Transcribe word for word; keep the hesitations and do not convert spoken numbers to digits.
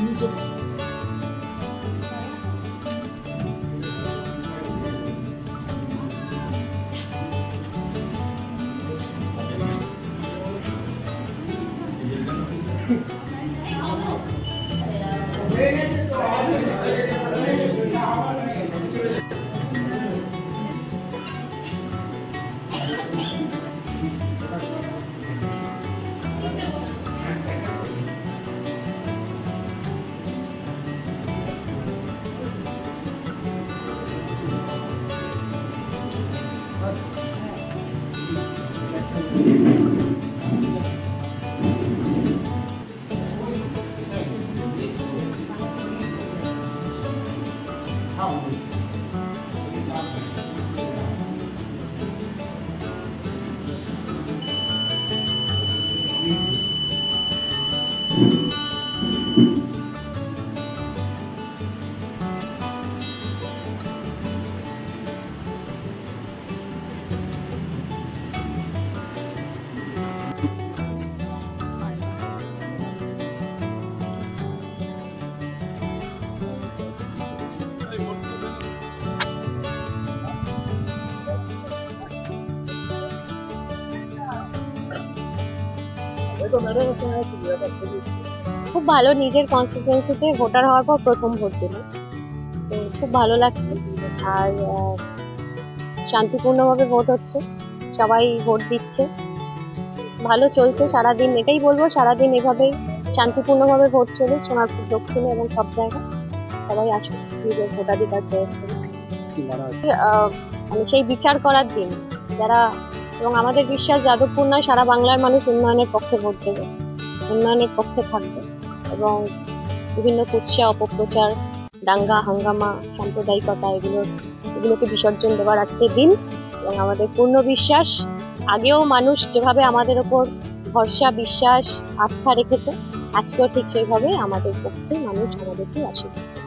খুব ভালো, নিজের কনস্টিটিউয়েন্সিতে ভোটার হওয়ার পর প্রথম ভোট দিলাম, তো খুব ভালো লাগছে। আর শান্তিপূর্ণভাবে ভোট হচ্ছে, সবাই ভোট দিচ্ছে, ভালো চলছে সারাদিন। এটাই বলবো, সারাদিন এভাবেই শান্তিপূর্ণভাবে ভোট চলুক সোনারপুর দক্ষিণে এবং সব জায়গায়। সবাই আসুন নিজের ভোটাধিকার প্রয়োগ করুন। মানে সেই বিচার করার দিন যারা, এবং আমাদের বিশ্বাস যাদবপুর নয় সারা বাংলার মানুষ উন্নয়নের পক্ষে ভোট দেবে, উন্নয়নের পক্ষে থাকবে এবং বিভিন্ন কুৎসা অপপ্রচার দাঙ্গা হাঙ্গামা সাম্প্রদায়িকতা এগুলোর এগুলোকে বিসর্জন দেওয়ার আজকের দিন। এবং আমাদের পূর্ণ বিশ্বাস, আগেও মানুষ যেভাবে আমাদের ওপর ভরসা বিশ্বাস আস্থা রেখেছে, আজকেও ঠিক সেইভাবে আমাদের পক্ষে মানুষ আমাদেরকে আশীর্বাদ